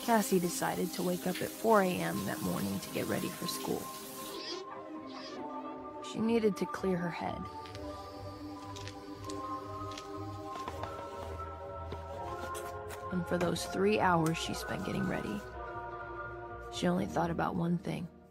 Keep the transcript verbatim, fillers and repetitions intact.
Cassie decided to wake up at four A M that morning to get ready for school. She needed to clear her head. And for those three hours she spent getting ready, she only thought about one thing.